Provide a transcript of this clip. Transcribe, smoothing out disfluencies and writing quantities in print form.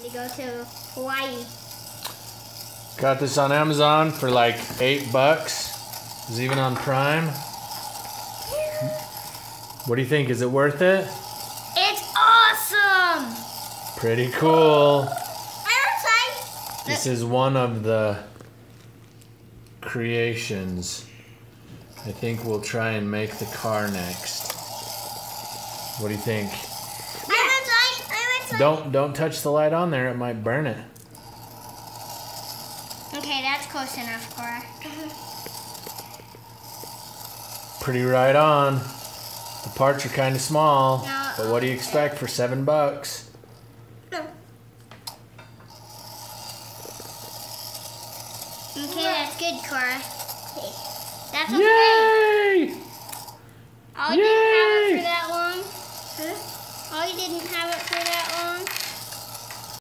to go to Hawaii. Got this on Amazon for like $8. It's even on Prime. What do you think? Is it worth it? It's awesome! Pretty cool. I'm This is one of the creations. I think we'll try and make the car next. What do you think? I'm excited. Don't touch the light on there. It might burn it. Okay, that's close enough, Cora. Pretty right on. The parts are kind of small, No. but what do you expect for $7? No. Okay, that's good, Cora. That's okay. Yay! All you Yay!